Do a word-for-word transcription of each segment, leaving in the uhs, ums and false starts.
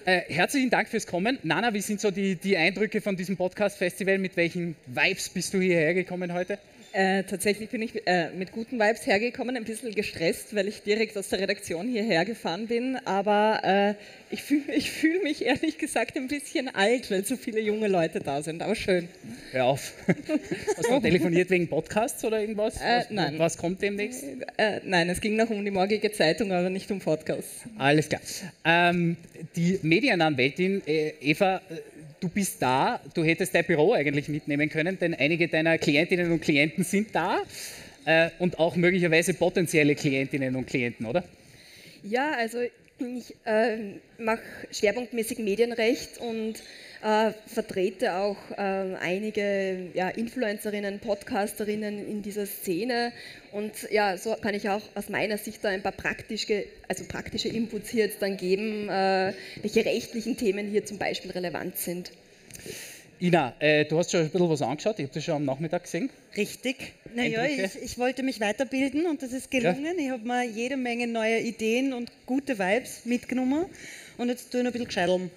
Äh, herzlichen Dank fürs Kommen. Nana, wie sind so die, die Eindrücke von diesem Podcast-Festival? Mit welchen Vibes bist du hierher gekommen heute? Äh, tatsächlich bin ich äh, mit guten Vibes hergekommen, ein bisschen gestresst, weil ich direkt aus der Redaktion hierher gefahren bin, aber äh, ich fühle ich fühl mich ehrlich gesagt ein bisschen alt, weil so viele junge Leute da sind, aber schön. Hör auf. Hast du telefoniert wegen Podcasts oder irgendwas? Äh, was, nein. Was kommt demnächst? Äh, nein, es ging noch um die morgige Zeitung, aber nicht um Podcasts. Alles klar. Ähm, die Medienanwältin äh, Eva, du bist da, du hättest dein Büro eigentlich mitnehmen können, denn einige deiner Klientinnen und Klienten sind da äh, und auch möglicherweise potenzielle Klientinnen und Klienten, oder? Ja, also ich äh, mache schwerpunktmäßig Medienrecht und äh, vertrete auch äh, einige ja, Influencerinnen, Podcasterinnen in dieser Szene und ja, so kann ich auch aus meiner Sicht da ein paar praktische, also praktische Inputs hier jetzt dann geben, äh, welche rechtlichen Themen hier zum Beispiel relevant sind. Ina, äh, du hast schon ein bisschen was angeschaut, ich habe das schon am Nachmittag gesehen. Richtig. Naja, ich, ich wollte mich weiterbilden und das ist gelungen. Ja. Ich habe mir jede Menge neue Ideen und gute Vibes mitgenommen und jetzt tue ich noch ein bisschen gescheiteln.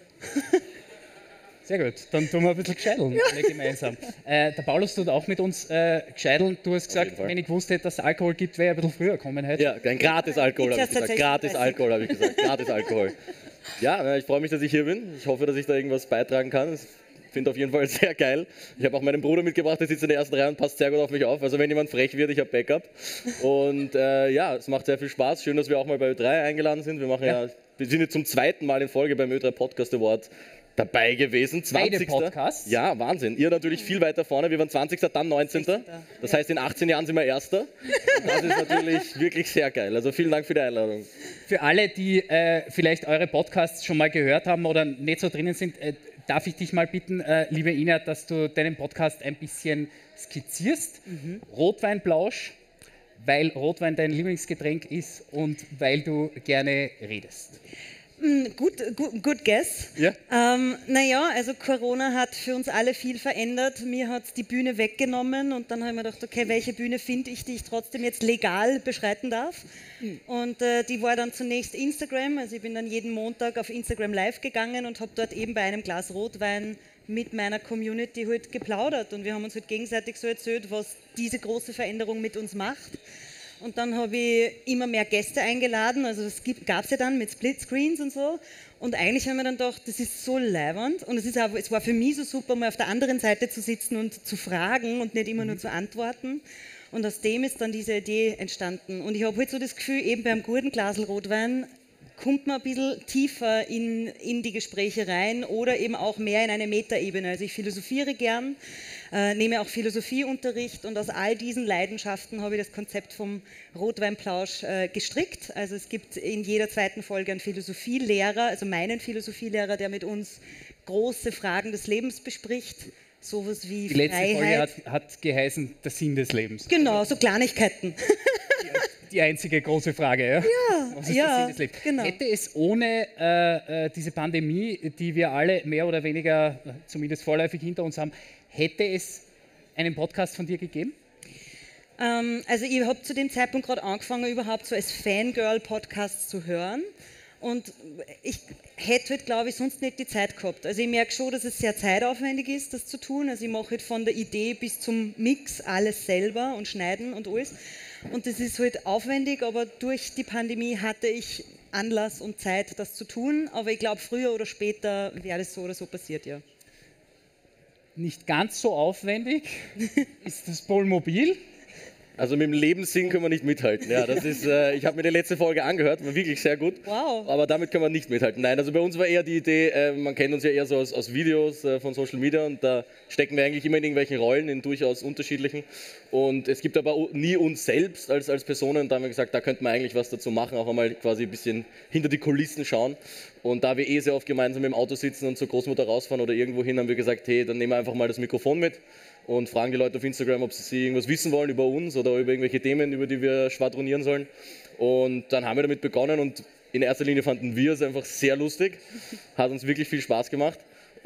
Sehr gut, dann tun wir ein bisschen gescheiteln, ja. alle gemeinsam. Äh, der Paulus tut auch mit uns äh, gescheiteln. Du hast gesagt, wenn ich gewusst hätte, dass es Alkohol gibt, wäre ich ein bisschen früher kommen heute. Ja, ein gratis Alkohol, habe ich gesagt. Gratis Alkohol, habe ich gesagt. Gratis Alkohol. Ja, ich freue mich, dass ich hier bin. Ich hoffe, dass ich da irgendwas beitragen kann. Ich finde auf jeden Fall sehr geil. Ich habe auch meinen Bruder mitgebracht, der sitzt in der ersten Reihe und passt sehr gut auf mich auf. Also wenn jemand frech wird, ich habe Backup. Und äh, ja, es macht sehr viel Spaß. Schön, dass wir auch mal bei Ö drei eingeladen sind. Wir, machen ja. Ja, wir sind jetzt zum zweiten Mal in Folge beim Ö drei Podcast Award dabei gewesen. zwanzigsten Beide Podcasts? Ja, Wahnsinn. Ihr natürlich viel weiter vorne. Wir waren zwanzigsten dann neunzehnten Das heißt, in achtzehn Jahren sind wir Erster. Und das ist natürlich wirklich sehr geil. Also vielen Dank für die Einladung. Für alle, die äh, vielleicht eure Podcasts schon mal gehört haben oder nicht so drinnen sind, äh, darf ich dich mal bitten, äh, liebe Ina, dass du deinen Podcast ein bisschen skizzierst. Mhm. Rotweinplausch, weil Rotwein dein Lieblingsgetränk ist und weil du gerne redest. Gut, gut, good guess. Ja. Ähm, naja, also Corona hat für uns alle viel verändert. Mir hat die Bühne weggenommen und dann habe ich mir gedacht, okay, welche Bühne finde ich, die ich trotzdem jetzt legal beschreiten darf? Mhm. Und äh, die war dann zunächst Instagram. Also ich bin dann jeden Montag auf Instagram live gegangen und habe dort eben bei einem Glas Rotwein mit meiner Community halt geplaudert. Und wir haben uns halt gegenseitig so erzählt, was diese große Veränderung mit uns macht. Und dann habe ich immer mehr Gäste eingeladen, also das gab es ja dann mit Splitscreens und so. Und eigentlich haben wir dann gedacht, das ist so leiwand und es, ist auch, es war für mich so super, mal auf der anderen Seite zu sitzen und zu fragen und nicht immer nur zu antworten. Und aus dem ist dann diese Idee entstanden. Und ich habe halt so das Gefühl, eben beim guten Glasl Rotwein kommt man ein bisschen tiefer in, in die Gespräche rein oder eben auch mehr in eine Metaebene. Also ich philosophiere gern, äh, nehme auch Philosophieunterricht und aus all diesen Leidenschaften habe ich das Konzept vom Rotweinplausch äh, gestrickt. Also es gibt in jeder zweiten Folge einen Philosophielehrer, also meinen Philosophielehrer, der mit uns große Fragen des Lebens bespricht. Sowas wie Die letzte Freiheit. Folge hat, hat geheißen, der Sinn des Lebens. Genau, so Kleinigkeiten. Die einzige große Frage, ja? Ja, Was ist ja, der Sinn des Lebens? genau. Hätte es ohne äh, äh, diese Pandemie, die wir alle mehr oder weniger, äh, zumindest vorläufig hinter uns haben, hätte es einen Podcast von dir gegeben? Ähm, also ich habe zu dem Zeitpunkt gerade angefangen, überhaupt so als Fangirl-Podcasts zu hören. Und ich hätte halt, glaube ich, sonst nicht die Zeit gehabt. Also ich merke schon, dass es sehr zeitaufwendig ist, das zu tun. Also ich mache halt von der Idee bis zum Mix alles selber und schneiden und alles. Und das ist halt aufwendig, aber durch die Pandemie hatte ich Anlass und Zeit, das zu tun. Aber ich glaube, früher oder später wäre das so oder so passiert, ja. Nicht ganz so aufwendig ist das Polmobil. Also mit dem Lebenssinn können wir nicht mithalten. Ja, das ist, äh, ich habe mir die letzte Folge angehört, war wirklich sehr gut. Wow. Aber damit können wir nicht mithalten. Nein, also bei uns war eher die Idee, äh, man kennt uns ja eher so aus, aus Videos äh, von Social Media und da stecken wir eigentlich immer in irgendwelchen Rollen, in durchaus unterschiedlichen. Und es gibt aber nie uns selbst als, als Personen. Da haben wir gesagt, da könnte man eigentlich was dazu machen, auch einmal quasi ein bisschen hinter die Kulissen schauen. Und da wir eh sehr oft gemeinsam im Auto sitzen und zur Großmutter rausfahren oder irgendwo hin, haben wir gesagt, hey, dann nehmen wir einfach mal das Mikrofon mit und fragen die Leute auf Instagram, ob sie irgendwas wissen wollen über uns oder über irgendwelche Themen, über die wir schwadronieren sollen. Und dann haben wir damit begonnen und in erster Linie fanden wir es einfach sehr lustig, hat uns wirklich viel Spaß gemacht.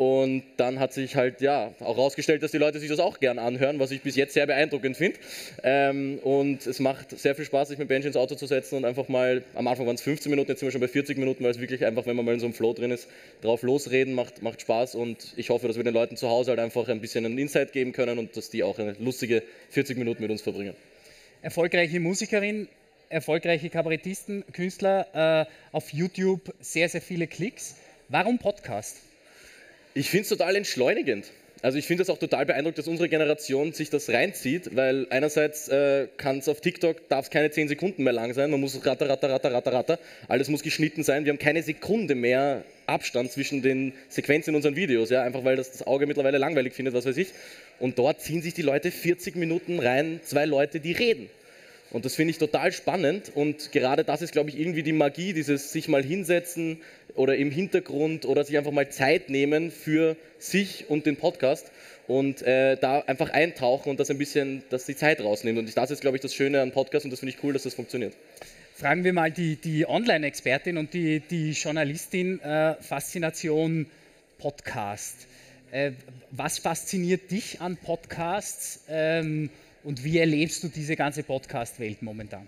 Und dann hat sich halt ja auch herausgestellt, dass die Leute sich das auch gern anhören, was ich bis jetzt sehr beeindruckend finde. Ähm, und es macht sehr viel Spaß, sich mit Benji ins Auto zu setzen und einfach mal, am Anfang waren es fünfzehn Minuten, jetzt sind wir schon bei vierzig Minuten, weil es wirklich einfach, wenn man mal in so einem Flow drin ist, drauf losreden, macht, macht Spaß. Und ich hoffe, dass wir den Leuten zu Hause halt einfach ein bisschen einen Insight geben können und dass die auch eine lustige vierzig Minuten mit uns verbringen. Erfolgreiche Musikerin, erfolgreiche Kabarettisten, Künstler, äh, auf YouTube sehr, sehr viele Klicks. Warum Podcast? Ich finde es total entschleunigend. Also ich finde es auch total beeindruckend, dass unsere Generation sich das reinzieht, weil einerseits äh, kann es auf TikTok, darf es keine zehn Sekunden mehr lang sein, man muss ratter, ratter, ratter, ratter, ratter, alles muss geschnitten sein, wir haben keine Sekunde mehr Abstand zwischen den Sequenzen in unseren Videos, ja, einfach weil das das Auge mittlerweile langweilig findet, was weiß ich. Und dort ziehen sich die Leute vierzig Minuten rein, zwei Leute, die reden. Und das finde ich total spannend und gerade das ist, glaube ich, irgendwie die Magie, dieses sich mal hinsetzen oder im Hintergrund oder sich einfach mal Zeit nehmen für sich und den Podcast und äh, da einfach eintauchen und das ein bisschen, dass die Zeit rausnimmt. Und das ist, glaube ich, das Schöne an Podcast und das finde ich cool, dass das funktioniert. Fragen wir mal die, die Online-Expertin und die, die Journalistin, äh, Faszination Podcast. Äh, was fasziniert dich an Podcasts? Ähm, Und wie erlebst du diese ganze Podcast-Welt momentan?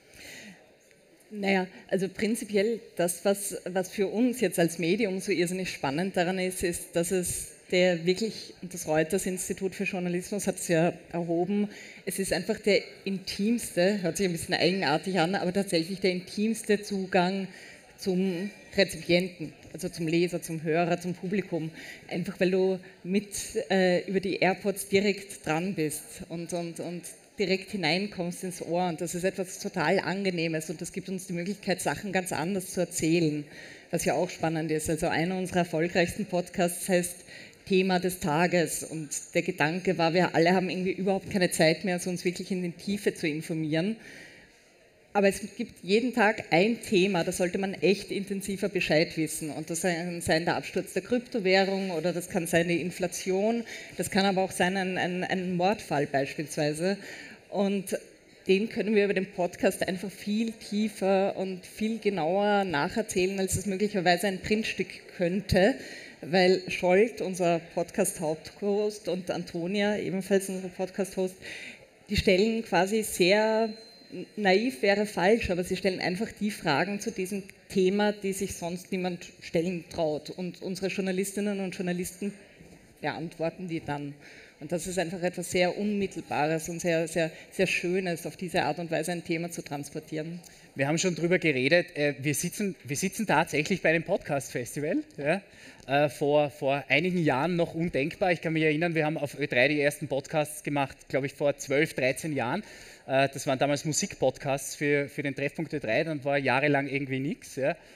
Naja, also prinzipiell das, was, was für uns jetzt als Medium so irrsinnig spannend daran ist, ist, dass es der wirklich, und das Reuters-Institut für Journalismus hat es ja erhoben, es ist einfach der intimste, hört sich ein bisschen eigenartig an, aber tatsächlich der intimste Zugang zum Rezipienten, also zum Leser, zum Hörer, zum Publikum. Einfach weil du mit äh, über die AirPods direkt dran bist und, und, und direkt hineinkommst ins Ohr. Und das ist etwas total Angenehmes und das gibt uns die Möglichkeit, Sachen ganz anders zu erzählen, was ja auch spannend ist. Also einer unserer erfolgreichsten Podcasts heißt Thema des Tages und der Gedanke war, wir alle haben irgendwie überhaupt keine Zeit mehr, also uns wirklich in die Tiefe zu informieren. Aber es gibt jeden Tag ein Thema, da sollte man echt intensiver Bescheid wissen. Und das kann sein der Absturz der Kryptowährung oder das kann sein die Inflation, das kann aber auch sein ein, ein, ein Mordfall beispielsweise. Und den können wir über den Podcast einfach viel tiefer und viel genauer nacherzählen, als es möglicherweise ein Printstück könnte. Weil Scholt, unser Podcast-Haupthost, und Antonia, ebenfalls unser Podcast-Host, die stellen quasi sehr... Naiv wäre falsch, aber sie stellen einfach die Fragen zu diesem Thema, die sich sonst niemand stellen traut. Und unsere Journalistinnen und Journalisten beantworten die dann. Und das ist einfach etwas sehr Unmittelbares und sehr, sehr, sehr Schönes, auf diese Art und Weise ein Thema zu transportieren. Wir haben schon drüber geredet, wir sitzen, wir sitzen tatsächlich bei einem Podcast-Festival. Ja? Vor, vor einigen Jahren noch undenkbar. Ich kann mich erinnern, wir haben auf Ö drei die ersten Podcasts gemacht, glaube ich, vor zwölf, dreizehn Jahren. Das waren damals Musikpodcasts für, für den Treffpunkt Ö drei, dann war jahrelang irgendwie nichts.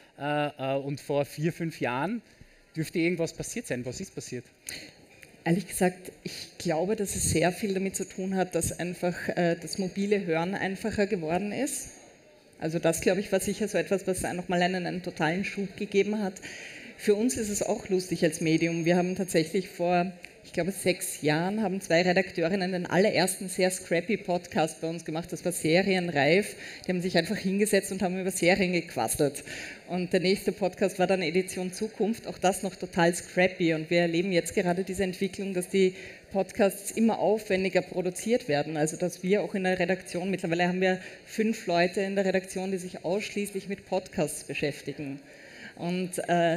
Ja? Und vor vier, fünf Jahren dürfte irgendwas passiert sein. Was ist passiert? Ehrlich gesagt, ich glaube, dass es sehr viel damit zu tun hat, dass einfach äh, das mobile Hören einfacher geworden ist. Also das, glaube ich, war sicher so etwas, was nochmal einen, einen totalen Schub gegeben hat. Für uns ist es auch lustig als Medium. Wir haben tatsächlich vor, ich glaube, sechs Jahren haben zwei Redakteurinnen den allerersten sehr scrappy Podcast bei uns gemacht. Das war serienreif. Die haben sich einfach hingesetzt und haben über Serien gequasselt. Und der nächste Podcast war dann Edition Zukunft. Auch das noch total scrappy. Und wir erleben jetzt gerade diese Entwicklung, dass die Podcasts immer aufwendiger produziert werden. Also dass wir auch in der Redaktion, mittlerweile haben wir fünf Leute in der Redaktion, die sich ausschließlich mit Podcasts beschäftigen. Und äh,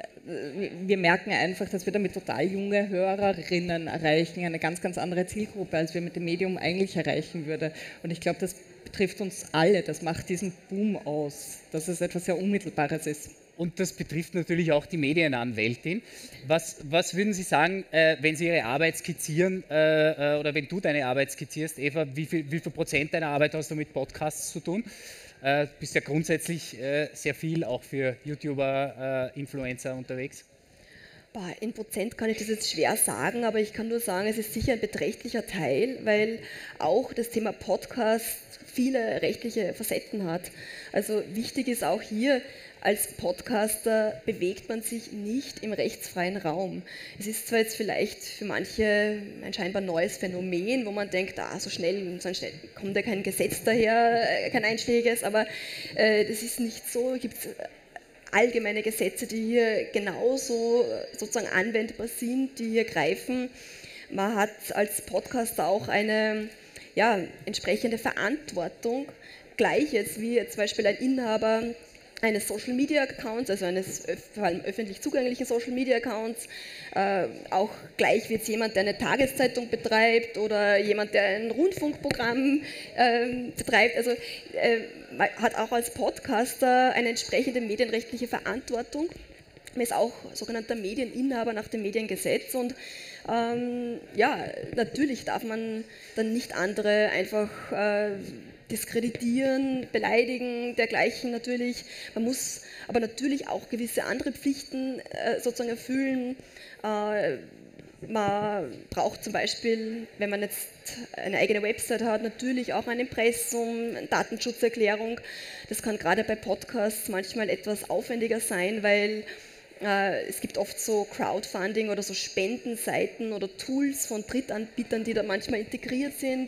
wir merken einfach, dass wir damit total junge Hörerinnen erreichen, eine ganz, ganz andere Zielgruppe, als wir mit dem Medium eigentlich erreichen würden. Und ich glaube, das betrifft uns alle, das macht diesen Boom aus, dass es etwas sehr Unmittelbares ist. Und das betrifft natürlich auch die Medienanwältin. Was, was würden Sie sagen, äh, wenn Sie Ihre Arbeit skizzieren äh, oder wenn du deine Arbeit skizzierst, Eva, wie viel, wie viel Prozent deiner Arbeit hast du mit Podcasts zu tun? Du bist ja grundsätzlich äh, sehr viel auch für YouTuber, äh, Influencer unterwegs. Boah, in Prozent kann ich das jetzt schwer sagen, aber ich kann nur sagen, es ist sicher ein beträchtlicher Teil, weil auch das Thema Podcast viele rechtliche Facetten hat. Also wichtig ist auch hier, als Podcaster bewegt man sich nicht im rechtsfreien Raum. Es ist zwar jetzt vielleicht für manche ein scheinbar neues Phänomen, wo man denkt, ah, so schnell, so schnell kommt ja kein Gesetz daher, kein einschlägiges, aber äh, das ist nicht so. Gibt's allgemeine Gesetze, die hier genauso sozusagen anwendbar sind, die hier greifen. Man hat als Podcaster auch eine ja, entsprechende Verantwortung, gleich jetzt wie jetzt zum Beispiel ein Inhaber eines Social Media Accounts, also eines vor allem öffentlich zugänglichen Social Media Accounts, äh, auch gleich wie jetzt jemand, der eine Tageszeitung betreibt oder jemand, der ein Rundfunkprogramm äh, betreibt. Also äh, man hat auch als Podcaster eine entsprechende medienrechtliche Verantwortung. Man ist auch sogenannter Medieninhaber nach dem Mediengesetz und ähm, ja, natürlich darf man dann nicht andere einfach äh, diskreditieren, beleidigen, dergleichen natürlich. Man muss aber natürlich auch gewisse andere Pflichten äh, sozusagen erfüllen. Äh, man braucht zum Beispiel, wenn man jetzt eine eigene Website hat, natürlich auch ein Impressum, eine Datenschutzerklärung. Das kann gerade bei Podcasts manchmal etwas aufwendiger sein, weil äh, es gibt oft so Crowdfunding oder so Spendenseiten oder Tools von Drittanbietern, die da manchmal integriert sind,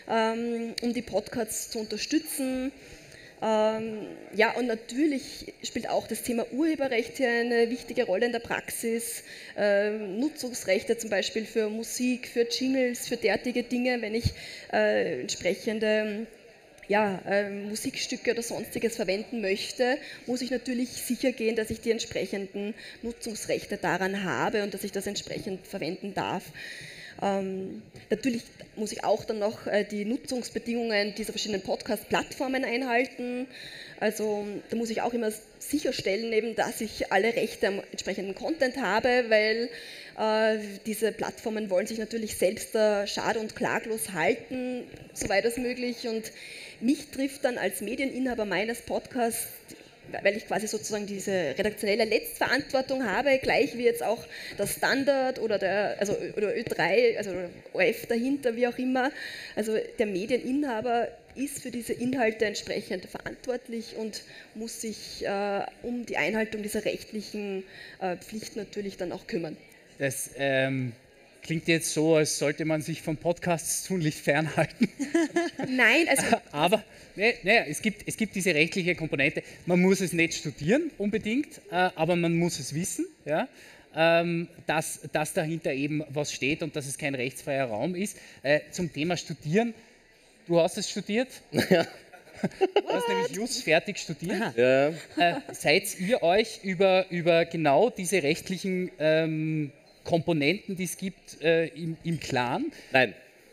um die Podcasts zu unterstützen. Ähm, ja, und natürlich spielt auch das Thema Urheberrecht hier eine wichtige Rolle in der Praxis. Ähm, Nutzungsrechte zum Beispiel für Musik, für Jingles, für derartige Dinge, wenn ich äh, entsprechende ja, äh, Musikstücke oder sonstiges verwenden möchte, muss ich natürlich sicher gehen, dass ich die entsprechenden Nutzungsrechte daran habe und dass ich das entsprechend verwenden darf. Ähm, natürlich muss ich auch dann noch äh, die Nutzungsbedingungen dieser verschiedenen Podcast-Plattformen einhalten. Also da muss ich auch immer sicherstellen, eben, dass ich alle Rechte am entsprechenden Content habe, weil äh, diese Plattformen wollen sich natürlich selbst da schad- und klaglos halten, soweit als möglich. Und mich trifft dann als Medieninhaber meines Podcasts, weil ich quasi sozusagen diese redaktionelle Letztverantwortung habe, gleich wie jetzt auch der Standard oder der also oder Ö drei, also O F dahinter, wie auch immer. Also der Medieninhaber ist für diese Inhalte entsprechend verantwortlich und muss sich äh, um die Einhaltung dieser rechtlichen äh, Pflicht natürlich dann auch kümmern. Das ähm, klingt jetzt so, als sollte man sich von Podcasts tunlichst fernhalten. Nein, also... Aber nee, nee, es, gibt, es gibt diese rechtliche Komponente. Man muss es nicht studieren unbedingt, äh, aber man muss es wissen, ja, ähm, dass, dass dahinter eben was steht und dass es kein rechtsfreier Raum ist. Äh, zum Thema Studieren, du hast es studiert? Ja. Du hast nämlich just fertig studiert. Ja. Äh, seid ihr euch über, über genau diese rechtlichen ähm, Komponenten, die es gibt, äh, im, im Klaren? Nein.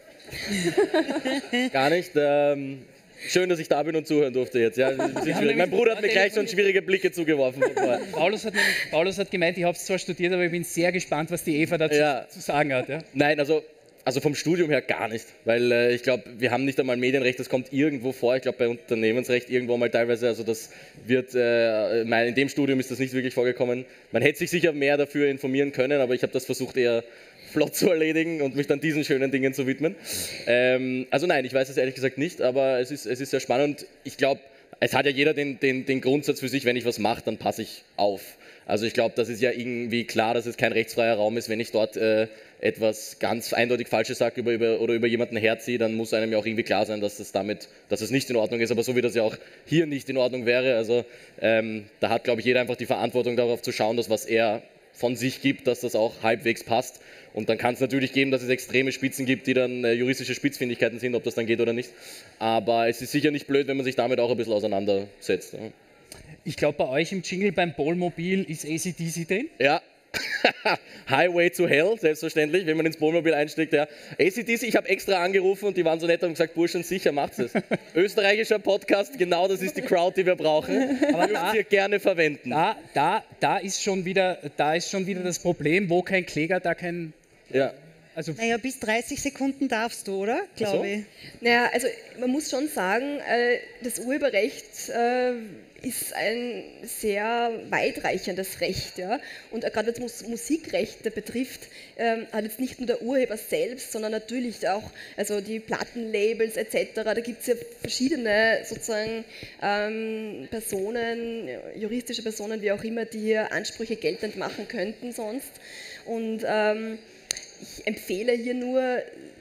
Gar nicht. Ähm, schön, dass ich da bin und zuhören durfte jetzt. Ja, mein Bruder hat mir gleich schon schwierige Blicke zugeworfen. Paulus hat, nämlich, Paulus hat gemeint, ich habe es zwar studiert, aber ich bin sehr gespannt, was die Eva dazu ja. zu sagen hat. Ja? Nein, also, also vom Studium her gar nicht. Weil äh, ich glaube, wir haben nicht einmal Medienrecht, das kommt irgendwo vor. Ich glaube, bei Unternehmensrecht irgendwo mal teilweise, also das wird, äh, in dem Studium ist das nicht wirklich vorgekommen. Man hätte sich sicher mehr dafür informieren können, aber ich habe das versucht eher flott zu erledigen und mich dann diesen schönen Dingen zu widmen. Ähm, also nein, ich weiß es ehrlich gesagt nicht, aber es ist, es ist sehr spannend. Ich glaube, es hat ja jeder den, den, den Grundsatz für sich, wenn ich was mache, dann passe ich auf. Also ich glaube, das ist ja irgendwie klar, dass es kein rechtsfreier Raum ist, wenn ich dort äh, etwas ganz eindeutig Falsches sage über, über, oder über jemanden herziehe, dann muss einem ja auch irgendwie klar sein, dass das damit, dass es nicht in Ordnung ist, aber so wie das ja auch hier nicht in Ordnung wäre, also ähm, da hat, glaube ich, jeder einfach die Verantwortung darauf zu schauen, dass was er von sich gibt, dass das auch halbwegs passt. Und dann kann es natürlich geben, dass es extreme Spitzen gibt, die dann äh, juristische Spitzfindigkeiten sind, ob das dann geht oder nicht. Aber es ist sicher nicht blöd, wenn man sich damit auch ein bisschen auseinandersetzt. Ja. Ich glaube, bei euch im Jingle beim Polmobil ist A C D C drin. Ja. Highway to Hell, selbstverständlich, wenn man ins Wohnmobil einsteigt. Ja. A C D C, ich habe extra angerufen und die waren so nett und gesagt, Burschen, sicher macht's es. Österreichischer Podcast, genau das ist die Crowd, die wir brauchen. Aber dürft ihr gerne verwenden. Da, da, da, ist schon wieder, da ist schon wieder das Problem, wo kein Kläger, da kein... Ja. Also naja, bis dreißig Sekunden darfst du, oder? Glaube so. ich. Naja, also man muss schon sagen, äh, das Urheberrecht äh, ist ein sehr weitreichendes Recht. Ja? Und äh, gerade was Musikrechte betrifft, äh, hat jetzt nicht nur der Urheber selbst, sondern natürlich auch also die Plattenlabels et cetera. Da gibt es ja verschiedene sozusagen ähm, Personen, juristische Personen, wie auch immer, die hier Ansprüche geltend machen könnten sonst. Und ähm, ich empfehle hier nur,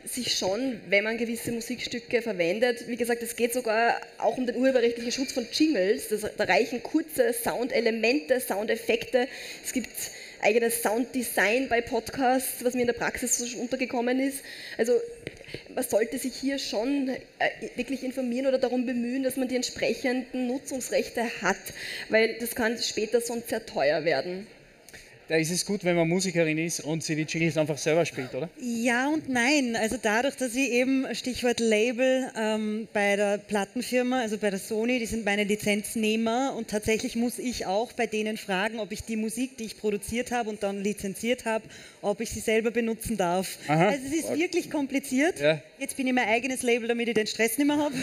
sich schon, wenn man gewisse Musikstücke verwendet, wie gesagt, es geht sogar auch um den urheberrechtlichen Schutz von Jingles, das, da reichen kurze Soundelemente, Soundeffekte, es gibt eigenes Sounddesign bei Podcasts, was mir in der Praxis so schon untergekommen ist. Also man sollte sich hier schon äh, wirklich informieren oder darum bemühen, dass man die entsprechenden Nutzungsrechte hat, weil das kann später sonst sehr teuer werden. Da ist es gut, wenn man Musikerin ist und sie die Jingles einfach selber spielt, oder? Ja und nein. Also dadurch, dass ich eben, Stichwort Label, ähm, bei der Plattenfirma, also bei der Sony, die sind meine Lizenznehmer und tatsächlich muss ich auch bei denen fragen, ob ich die Musik, die ich produziert habe und dann lizenziert habe, ob ich sie selber benutzen darf. Aha. Also es ist wirklich kompliziert. Ja. Jetzt bin ich mein eigenes Label, damit ich den Stress nicht mehr habe.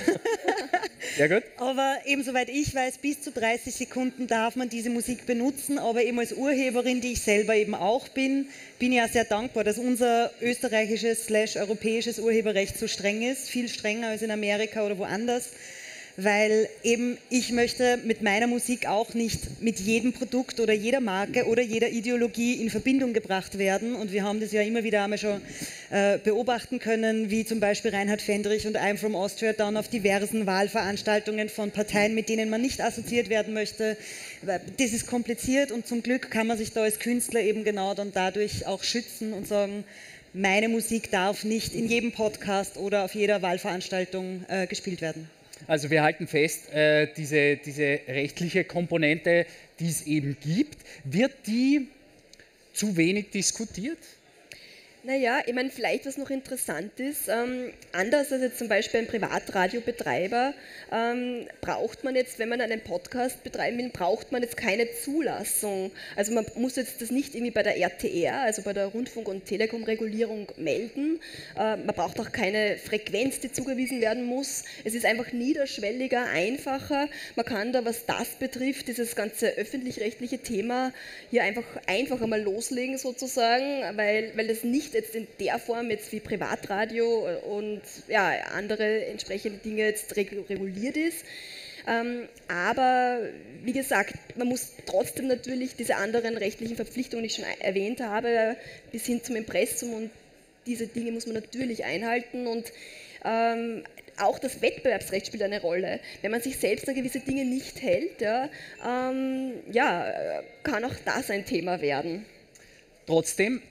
Ja, gut. Aber eben soweit ich weiß, bis zu dreißig Sekunden darf man diese Musik benutzen, aber eben als Urheberin, die ich selber eben auch bin, bin ich ja sehr dankbar, dass unser österreichisches slash europäisches Urheberrecht so streng ist, viel strenger als in Amerika oder woanders, weil eben ich möchte mit meiner Musik auch nicht mit jedem Produkt oder jeder Marke oder jeder Ideologie in Verbindung gebracht werden und wir haben das ja immer wieder einmal schon äh, beobachten können, wie zum Beispiel Reinhard Fendrich und I'm from Austria dann auf diversen Wahlveranstaltungen von Parteien, mit denen man nicht assoziiert werden möchte. Das ist kompliziert und zum Glück kann man sich da als Künstler eben genau dann dadurch auch schützen und sagen, meine Musik darf nicht in jedem Podcast oder auf jeder Wahlveranstaltung äh, gespielt werden. Also wir halten fest, äh, diese, diese rechtliche Komponente, die es eben gibt, wird die zu wenig diskutiert? Naja, ich meine, vielleicht was noch interessant ist, ähm, anders als jetzt zum Beispiel ein Privatradiobetreiber, ähm, braucht man jetzt, wenn man einen Podcast betreiben will, braucht man jetzt keine Zulassung. Also man muss jetzt das nicht irgendwie bei der R T R, also bei der Rundfunk- und Telekom-Regulierung melden. Äh, man braucht auch keine Frequenz, die zugewiesen werden muss. Es ist einfach niederschwelliger, einfacher. Man kann da, was das betrifft, dieses ganze öffentlich-rechtliche Thema hier einfach einfacher mal loslegen sozusagen, weil, weil das nicht jetzt in der Form jetzt wie Privatradio und ja, andere entsprechende Dinge jetzt reguliert ist. Ähm, aber wie gesagt, man muss trotzdem natürlich diese anderen rechtlichen Verpflichtungen, die ich schon erwähnt habe, bis hin zum Impressum und diese Dinge muss man natürlich einhalten und ähm, auch das Wettbewerbsrecht spielt eine Rolle. Wenn man sich selbst an gewisse Dinge nicht hält, ja, ähm, ja, kann auch das ein Thema werden. Trotzdem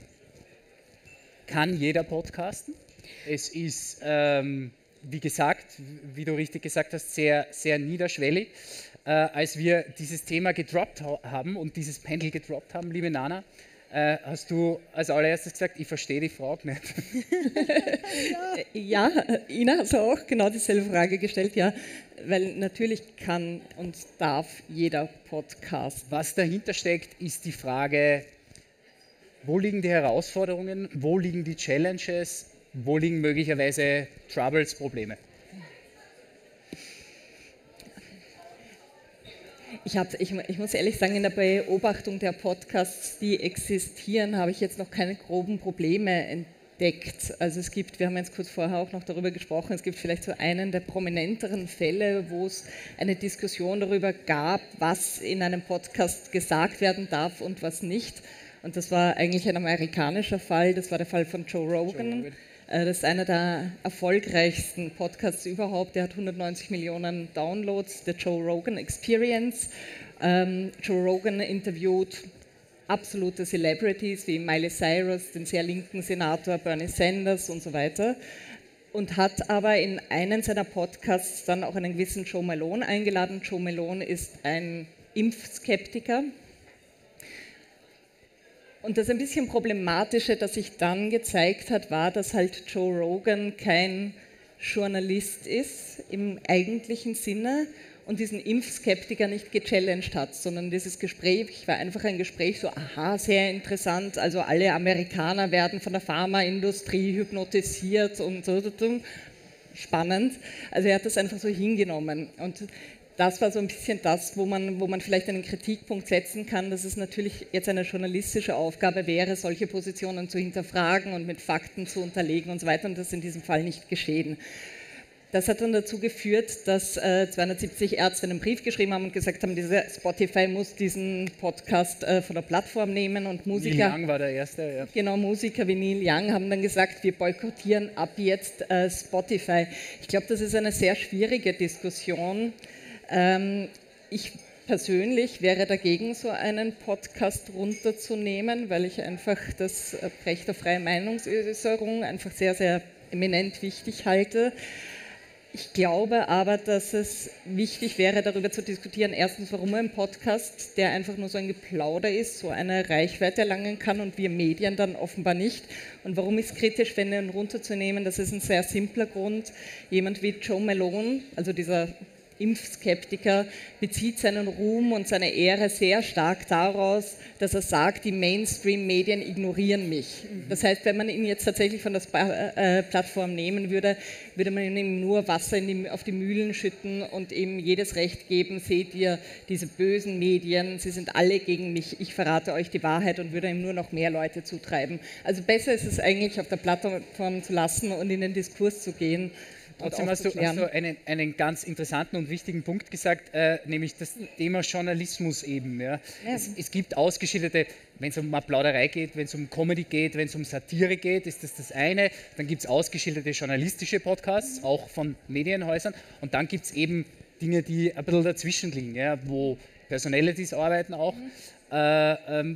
kann jeder podcasten. Es ist, ähm, wie gesagt, wie du richtig gesagt hast, sehr, sehr niederschwellig. Äh, als wir dieses Thema gedroppt ha- haben und dieses Pendel gedroppt haben, liebe Nana, äh, hast du als allererstes gesagt, ich verstehe die Frage nicht. Ja, Ina hat auch genau dieselbe Frage gestellt, ja, weil natürlich kann und darf jeder Podcast. Was dahinter steckt, ist die Frage, wo liegen die Herausforderungen, wo liegen die Challenges, wo liegen möglicherweise Troubles, Probleme? Ich, hab, ich, ich muss ehrlich sagen, in der Beobachtung der Podcasts, die existieren, habe ich jetzt noch keine groben Probleme entdeckt. Also es gibt, wir haben jetzt kurz vorher auch noch darüber gesprochen, es gibt vielleicht so einen der prominenteren Fälle, wo es eine Diskussion darüber gab, was in einem Podcast gesagt werden darf und was nicht. Und das war eigentlich ein amerikanischer Fall, das war der Fall von Joe Rogan. Joe Rogan. Das ist einer der erfolgreichsten Podcasts überhaupt, der hat hundertneunzig Millionen Downloads, der Joe Rogan Experience. Ähm, Joe Rogan interviewt absolute Celebrities wie Miley Cyrus, den sehr linken Senator Bernie Sanders und so weiter. Und hat aber in einen seiner Podcasts dann auch einen gewissen Joe Malone eingeladen. Joe Malone ist ein Impfskeptiker. Und das ein bisschen Problematische, das sich dann gezeigt hat, war, dass halt Joe Rogan kein Journalist ist im eigentlichen Sinne und diesen Impfskeptiker nicht gechallenged hat, sondern dieses Gespräch war einfach ein Gespräch so, aha, sehr interessant, also alle Amerikaner werden von der Pharmaindustrie hypnotisiert und so, spannend. Also er hat das einfach so hingenommen und das war so ein bisschen das, wo man, wo man vielleicht einen Kritikpunkt setzen kann, dass es natürlich jetzt eine journalistische Aufgabe wäre, solche Positionen zu hinterfragen und mit Fakten zu unterlegen und so weiter. Und das ist in diesem Fall nicht geschehen. Das hat dann dazu geführt, dass äh, zweihundertsiebzig Ärzte einen Brief geschrieben haben und gesagt haben, diese Spotify muss diesen Podcast äh, von der Plattform nehmen und Musiker... Neil Young war der Erste, ja. Genau, Musiker wie Neil Young haben dann gesagt, wir boykottieren ab jetzt äh, Spotify. Ich glaube, das ist eine sehr schwierige Diskussion. Ähm, ich persönlich wäre dagegen, so einen Podcast runterzunehmen, weil ich einfach das Recht auf freie Meinungsäußerung einfach sehr, sehr eminent wichtig halte. Ich glaube aber, dass es wichtig wäre, darüber zu diskutieren, erstens, warum ein Podcast, der einfach nur so ein Geplauder ist, so eine Reichweite erlangen kann und wir Medien dann offenbar nicht. Und warum ist es kritisch, wenn ihn runterzunehmen? Das ist ein sehr simpler Grund. Jemand wie Joe Malone, also dieser Impfskeptiker, bezieht seinen Ruhm und seine Ehre sehr stark daraus, dass er sagt, die Mainstream-Medien ignorieren mich. Das heißt, wenn man ihn jetzt tatsächlich von der äh, Plattform nehmen würde, würde man ihm nur Wasser in die, auf die Mühlen schütten und ihm jedes Recht geben, seht ihr, diese bösen Medien, sie sind alle gegen mich, ich verrate euch die Wahrheit, und würde ihm nur noch mehr Leute zutreiben. Also besser ist es eigentlich, auf der Plattform zu lassen und in den Diskurs zu gehen. Trotzdem hast du, hast du einen, einen ganz interessanten und wichtigen Punkt gesagt, äh, nämlich das Thema Journalismus eben. Ja. Ja. Es, es gibt ausgeschilderte, wenn es um Plauderei geht, wenn es um Comedy geht, wenn es um Satire geht, ist das das eine. Dann gibt es ausgeschilderte journalistische Podcasts, mhm. auch von Medienhäusern. Und dann gibt es eben Dinge, die ein bisschen dazwischen liegen, ja, wo Personalities arbeiten auch. Mhm. Äh, ähm,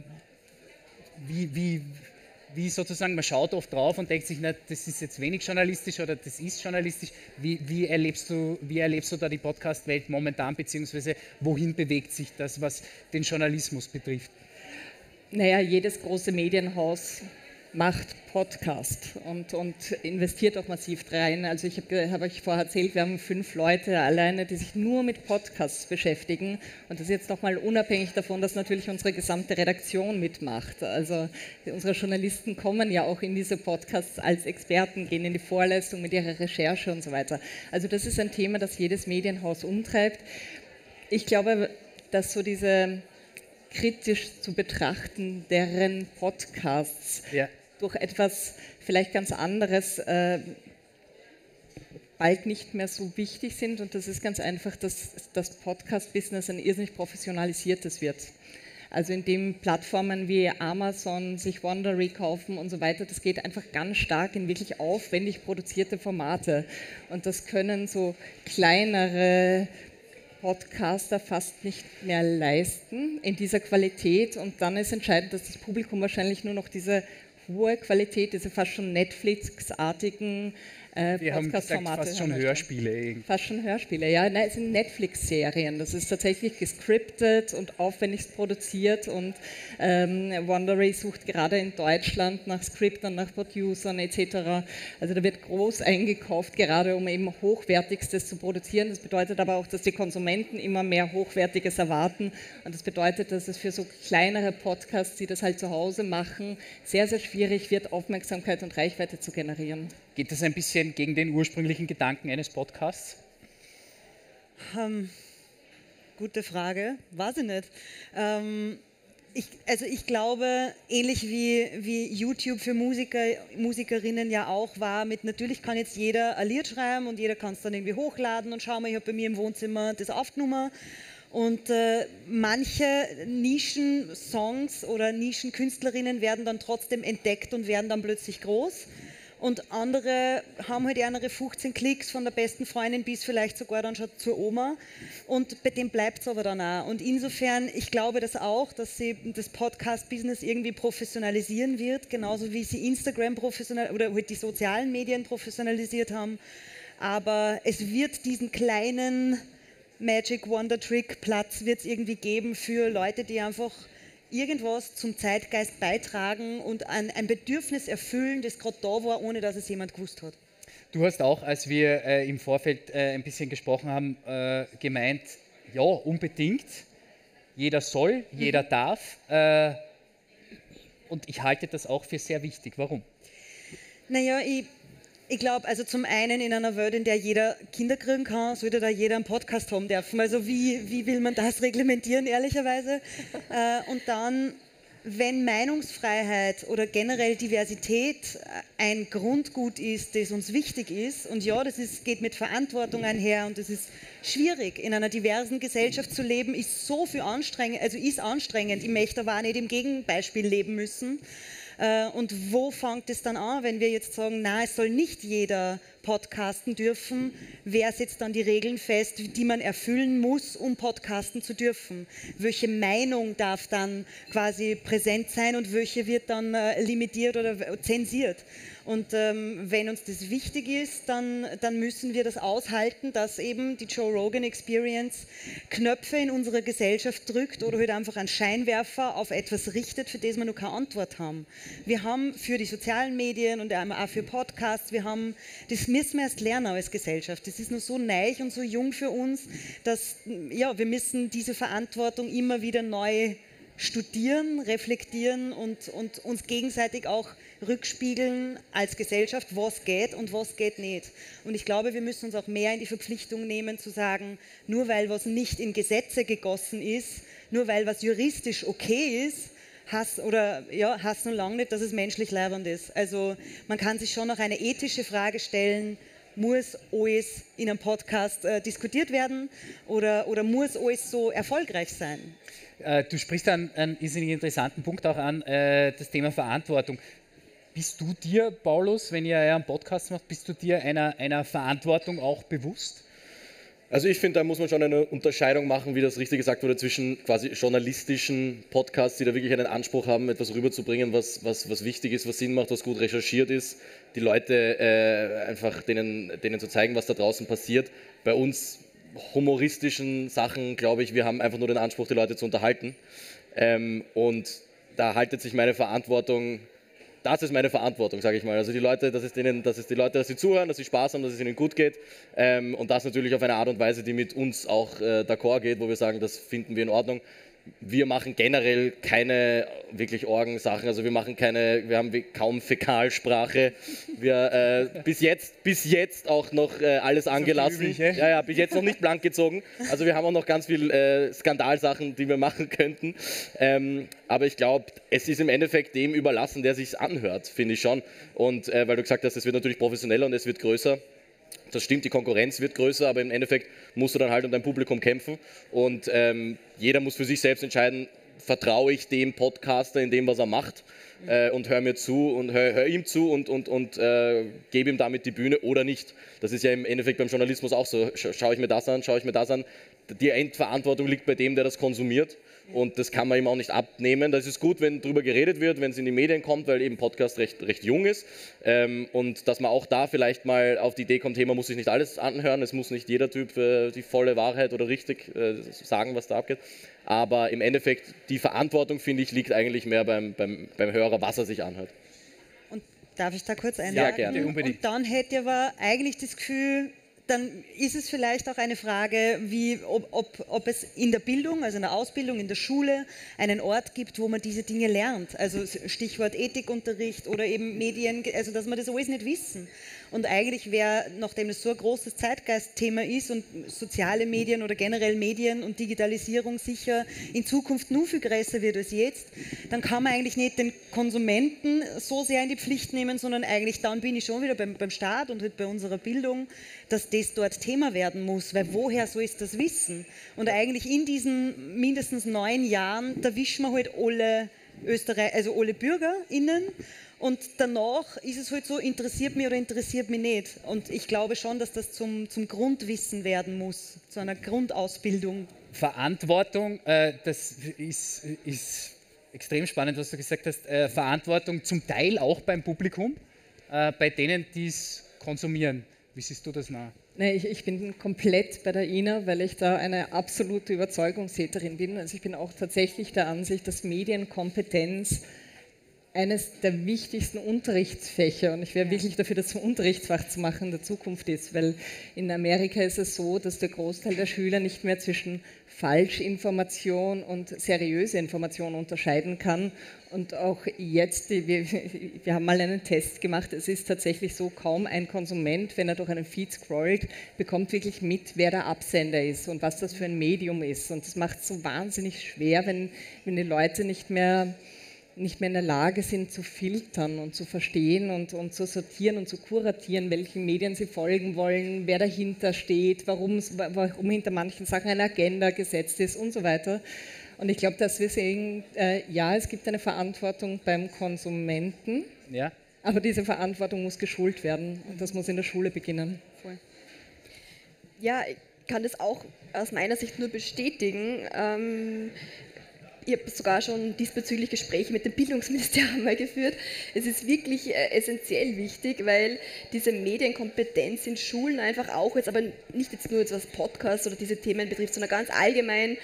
wie, wie Wie sozusagen, man schaut oft drauf und denkt sich, na, das ist jetzt wenig journalistisch oder das ist journalistisch. Wie, wie, erlebst, du, wie erlebst du da die Podcast-Welt momentan, beziehungsweise wohin bewegt sich das, was den Journalismus betrifft? Naja, jedes große Medienhaus macht Podcast und, und investiert auch massiv rein. Also ich habe hab euch vorher erzählt, wir haben fünf Leute alleine, die sich nur mit Podcasts beschäftigen, und das ist jetzt nochmal unabhängig davon, dass natürlich unsere gesamte Redaktion mitmacht. Also unsere Journalisten kommen ja auch in diese Podcasts als Experten, gehen in die Vorlesung mit ihrer Recherche und so weiter. Also das ist ein Thema, das jedes Medienhaus umtreibt. Ich glaube, dass so diese kritisch zu betrachten, deren Podcasts ja. durch etwas vielleicht ganz anderes äh, bald nicht mehr so wichtig sind, und das ist ganz einfach, dass das Podcast-Business ein irrsinnig professionalisiertes wird. Also indem Plattformen wie Amazon sich Wondery kaufen und so weiter, das geht einfach ganz stark in wirklich aufwendig produzierte Formate, und das können so kleinere Podcaster fast nicht mehr leisten in dieser Qualität, und dann ist entscheidend, dass das Publikum wahrscheinlich nur noch diese hohe Qualität, diese fast schon Netflix-artigen äh, Wir haben gesagt, fast schon Hörspiele. Fast schon Hörspiele, ja. Nein, es sind Netflix-Serien. Das ist tatsächlich gescriptet und aufwendigst produziert, und ähm, Wondery sucht gerade in Deutschland nach Skriptern, nach Producern et cetera. Also da wird groß eingekauft, gerade um eben Hochwertigstes zu produzieren. Das bedeutet aber auch, dass die Konsumenten immer mehr Hochwertiges erwarten, und das bedeutet, dass es für so kleinere Podcasts, die das halt zu Hause machen, sehr, sehr schwierig wird, Aufmerksamkeit und Reichweite zu generieren. Geht das ein bisschen gegen den ursprünglichen Gedanken eines Podcasts? Ähm, gute Frage, weiß ich nicht. Ähm, ich, also ich glaube, ähnlich wie, wie YouTube für Musiker, Musikerinnen ja auch war, mit natürlich kann jetzt jeder ein Lied schreiben und jeder kann es dann irgendwie hochladen und schau mal, ich habe bei mir im Wohnzimmer das aufgenommen. Und äh, manche Nischen-Songs oder Nischen-Künstlerinnen werden dann trotzdem entdeckt und werden dann plötzlich groß. Und andere haben halt ihre fünfzehn Klicks von der besten Freundin bis vielleicht sogar dann schon zur Oma. Und bei dem bleibt es aber dann auch. Und insofern, ich glaube das auch, dass sie das Podcast-Business irgendwie professionalisieren wird, genauso wie sie Instagram professional oder halt die sozialen Medien professionalisiert haben. Aber es wird diesen kleinen Magic Wonder Trick Platz wird es irgendwie geben für Leute, die einfach irgendwas zum Zeitgeist beitragen und ein, ein Bedürfnis erfüllen, das gerade da war, ohne dass es jemand gewusst hat. Du hast auch, als wir äh, im Vorfeld äh, ein bisschen gesprochen haben, äh, gemeint, ja, unbedingt, jeder soll, jeder mhm. darf, äh, und ich halte das auch für sehr wichtig. Warum? Naja, ich Ich glaube, also zum einen in einer Welt, in der jeder Kinder kriegen kann, sollte da jeder einen Podcast haben dürfen. Also wie, wie will man das reglementieren, ehrlicherweise? äh, und dann wenn Meinungsfreiheit oder generell Diversität ein Grundgut ist, das uns wichtig ist, und ja, das ist, geht mit Verantwortung einher und es ist schwierig, in einer diversen Gesellschaft zu leben, ist so viel anstrengend, also ist anstrengend, ich möchte aber auch nicht im Gegenbeispiel leben müssen. Und wo fängt es dann an, wenn wir jetzt sagen, na, es soll nicht jeder podcasten dürfen, wer setzt dann die Regeln fest, die man erfüllen muss, um podcasten zu dürfen? Welche Meinung darf dann quasi präsent sein und welche wird dann äh, limitiert oder zensiert? Und ähm, wenn uns das wichtig ist, dann, dann müssen wir das aushalten, dass eben die Joe Rogan Experience Knöpfe in unserer Gesellschaft drückt oder halt einfach einen Scheinwerfer auf etwas richtet, für das wir noch keine Antwort haben. Wir haben für die sozialen Medien und auch für Podcasts, wir haben, das müssen wir erst lernen als Gesellschaft. Das ist noch so neu und so jung für uns, dass ja, wir müssen diese Verantwortung immer wieder neu studieren, reflektieren und, und uns gegenseitig auch rückspiegeln als Gesellschaft, was geht und was geht nicht. Und ich glaube, wir müssen uns auch mehr in die Verpflichtung nehmen, zu sagen, nur weil was nicht in Gesetze gegossen ist, nur weil was juristisch okay ist, Hass oder ja, Hass noch lange nicht, dass es menschlich leibend ist. Also man kann sich schon noch eine ethische Frage stellen, muss alles in einem Podcast äh, diskutiert werden oder, oder muss alles so erfolgreich sein? Du sprichst einen, einen irrsinnig interessanten Punkt auch an, äh, das Thema Verantwortung. Bist du dir, Paulus, wenn ihr einen Podcast macht, bist du dir einer, einer Verantwortung auch bewusst? Also ich finde, da muss man schon eine Unterscheidung machen, wie das richtig gesagt wurde, zwischen quasi journalistischen Podcasts, die da wirklich einen Anspruch haben, etwas rüberzubringen, was, was, was wichtig ist, was Sinn macht, was gut recherchiert ist, die Leute äh, einfach denen, denen zu zeigen, was da draußen passiert. Bei uns humoristischen Sachen, glaube ich, wir haben einfach nur den Anspruch, die Leute zu unterhalten. Ähm, und da haltet sich meine Verantwortung, das ist meine Verantwortung, sage ich mal. Also die Leute, dass es denen, dass es die Leute, dass sie zuhören, dass sie Spaß haben, dass es ihnen gut geht. Ähm, und das natürlich auf eine Art und Weise, die mit uns auch äh, d'accord geht, wo wir sagen, das finden wir in Ordnung. Wir machen generell keine wirklich Orgensachen, also wir machen keine, wir haben kaum Fäkalsprache. Wir äh, bis jetzt, bis jetzt auch noch äh, alles angelassen. Üblich, ja, ja, bis jetzt noch nicht blank gezogen. Also wir haben auch noch ganz viel äh, Skandalsachen, die wir machen könnten. Ähm, aber ich glaube, es ist im Endeffekt dem überlassen, der sich's anhört, finde ich schon. Und äh, weil du gesagt hast, es wird natürlich professioneller und es wird größer. Das stimmt, die Konkurrenz wird größer, aber im Endeffekt musst du dann halt um dein Publikum kämpfen und ähm, jeder muss für sich selbst entscheiden, vertraue ich dem Podcaster in dem, was er macht äh, und höre mir zu und höre hör ihm zu und, und, und äh, gebe ihm damit die Bühne oder nicht. Das ist ja im Endeffekt beim Journalismus auch so. Scha schaue ich mir das an, schaue ich mir das an. Die Endverantwortung liegt bei dem, der das konsumiert. Und das kann man ihm auch nicht abnehmen. Das ist gut, wenn darüber geredet wird, wenn es in die Medien kommt, weil eben Podcast recht, recht jung ist. Ähm, und dass man auch da vielleicht mal auf die Idee kommt, hey, man muss sich nicht alles anhören, es muss nicht jeder Typ äh, die volle Wahrheit oder richtig äh, sagen, was da abgeht. Aber im Endeffekt, die Verantwortung, finde ich, liegt eigentlich mehr beim, beim, beim Hörer, was er sich anhört. Und darf ich da kurz einhaken? Ja, gerne. Und dann hätte ich aber eigentlich das Gefühl, dann ist es vielleicht auch eine Frage, wie, ob, ob, ob es in der Bildung, also in der Ausbildung, in der Schule einen Ort gibt, wo man diese Dinge lernt. Also Stichwort Ethikunterricht oder eben Medien, also dass wir das alles nicht wissen. Und eigentlich wäre, nachdem es so ein großes Zeitgeistthema ist und soziale Medien oder generell Medien und Digitalisierung sicher in Zukunft nur viel größer wird als jetzt, dann kann man eigentlich nicht den Konsumenten so sehr in die Pflicht nehmen, sondern eigentlich dann bin ich schon wieder beim, beim Staat und halt bei unserer Bildung, dass das dort Thema werden muss, weil woher soll es das wissen? Und eigentlich in diesen mindestens neun Jahren, da wischen wir halt alle Österreich, also alle BürgerInnen. Und danach ist es halt so, interessiert mich oder interessiert mich nicht. Und ich glaube schon, dass das zum, zum Grundwissen werden muss, zu einer Grundausbildung. Verantwortung, äh, das ist, ist extrem spannend, was du gesagt hast. Äh, Verantwortung zum Teil auch beim Publikum, äh, bei denen, die es konsumieren. Wie siehst du das nach? Nee, ich, ich bin komplett bei der Ina, weil ich da eine absolute Überzeugungstäterin bin. Also ich bin auch tatsächlich der Ansicht, dass Medienkompetenz eines der wichtigsten Unterrichtsfächer, und ich wäre wirklich dafür, das zum Unterrichtsfach zu machen, der Zukunft ist, weil in Amerika ist es so, dass der Großteil der Schüler nicht mehr zwischen Falschinformation und seriöse Information unterscheiden kann. Und auch jetzt, wir, wir haben mal einen Test gemacht, es ist tatsächlich so, kaum ein Konsument, wenn er durch einen Feed scrollt, bekommt wirklich mit, wer der Absender ist und was das für ein Medium ist. Und das macht es so wahnsinnig schwer, wenn, wenn die Leute nicht mehr nicht mehr in der Lage sind zu filtern und zu verstehen und, und zu sortieren und zu kuratieren, welchen Medien sie folgen wollen, wer dahinter steht, warum, warum hinter manchen Sachen eine Agenda gesetzt ist und so weiter. Und ich glaube, dass wir sehen, äh, ja, es gibt eine Verantwortung beim Konsumenten, Ja. aber diese Verantwortung muss geschult werden und das muss in der Schule beginnen. Voll. Ja, ich kann das auch aus meiner Sicht nur bestätigen. Ähm, Ich habe sogar schon diesbezüglich Gespräche mit dem Bildungsministerium mal geführt. Es ist wirklich äh, essentiell wichtig, weil diese Medienkompetenz in Schulen einfach auch jetzt, aber nicht jetzt nur jetzt was Podcasts oder diese Themen betrifft, sondern ganz allgemein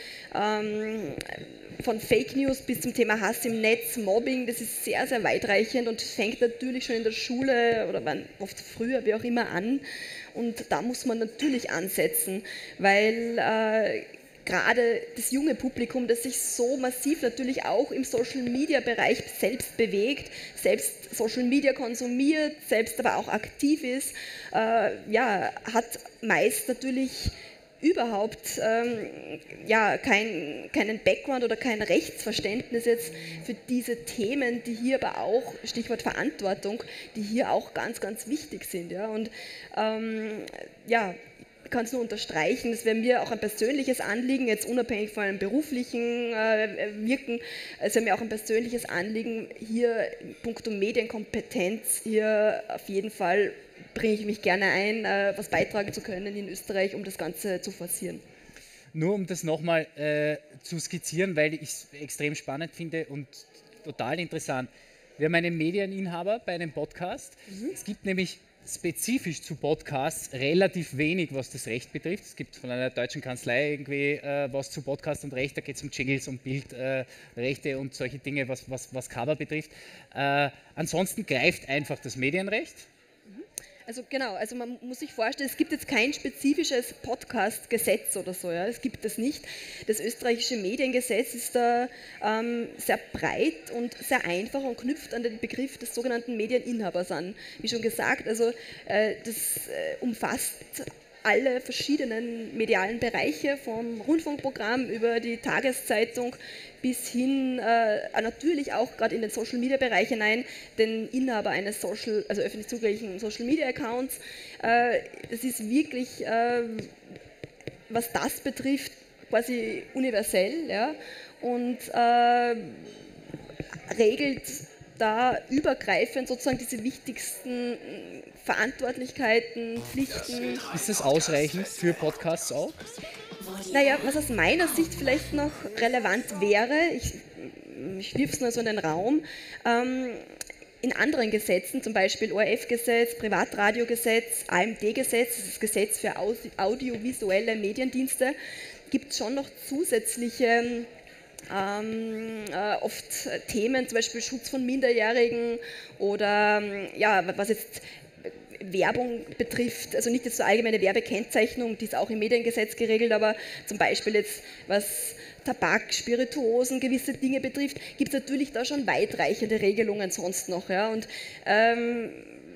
ähm, von Fake News bis zum Thema Hass im Netz, Mobbing, das ist sehr, sehr weitreichend und fängt natürlich schon in der Schule oder wann, oft früher, wie auch immer, an. Und da muss man natürlich ansetzen, weil äh, gerade das junge Publikum, das sich so massiv natürlich auch im Social-Media-Bereich selbst bewegt, selbst Social-Media konsumiert, selbst aber auch aktiv ist, äh, ja, hat meist natürlich überhaupt ähm, ja, kein, keinen Background oder kein Rechtsverständnis jetzt für diese Themen, die hier aber auch, Stichwort Verantwortung, die hier auch ganz, ganz wichtig sind. Ja? Und ähm, ja, ich kann es nur unterstreichen, das wäre mir auch ein persönliches Anliegen, jetzt unabhängig von einem beruflichen äh, Wirken, es wäre mir auch ein persönliches Anliegen, hier in puncto Medienkompetenz, hier auf jeden Fall bringe ich mich gerne ein, äh, was beitragen zu können in Österreich, um das Ganze zu forcieren. Nur um das nochmal äh, zu skizzieren, weil ich es extrem spannend finde und total interessant. Wir haben einen Medieninhaber bei einem Podcast. Mhm. Es gibt nämlich spezifisch zu Podcasts relativ wenig, was das Recht betrifft. Es gibt von einer deutschen Kanzlei irgendwie äh, was zu Podcast und Recht, da geht es um Jingles, um Bildrechte äh, und solche Dinge, was, was, was Cover betrifft. Äh, ansonsten greift einfach das Medienrecht. Also genau, also man muss sich vorstellen, es gibt jetzt kein spezifisches Podcast-Gesetz oder so, ja, es gibt es nicht. Das österreichische Mediengesetz ist da ähm, sehr breit und sehr einfach und knüpft an den Begriff des sogenannten Medieninhabers an. Wie schon gesagt, also äh, das äh, umfasst alle verschiedenen medialen Bereiche, vom Rundfunkprogramm über die Tageszeitung bis hin, äh, natürlich auch gerade in den Social-Media-Bereich hinein, den Inhaber eines Social, also öffentlich zugänglichen Social-Media-Accounts. Äh, es ist wirklich, äh, was das betrifft, quasi universell, ja, und äh, regelt da übergreifend sozusagen diese wichtigsten Verantwortlichkeiten, Pflichten. Ist das ausreichend für Podcasts auch? Naja, was aus meiner Sicht vielleicht noch relevant wäre, ich, ich wirf es nur so in den Raum, ähm, in anderen Gesetzen, zum Beispiel O R F-Gesetz, Privatradiogesetz, A M D-Gesetz, das ist das Gesetz für audiovisuelle Mediendienste, gibt es schon noch zusätzliche Ähm, äh, oft Themen, zum Beispiel Schutz von Minderjährigen oder ja, was jetzt Werbung betrifft, also nicht jetzt so allgemeine Werbekennzeichnung, die ist auch im Mediengesetz geregelt, aber zum Beispiel jetzt was Tabak, Spirituosen, gewisse Dinge betrifft, gibt es natürlich da schon weitreichende Regelungen sonst noch. Ja, und ähm,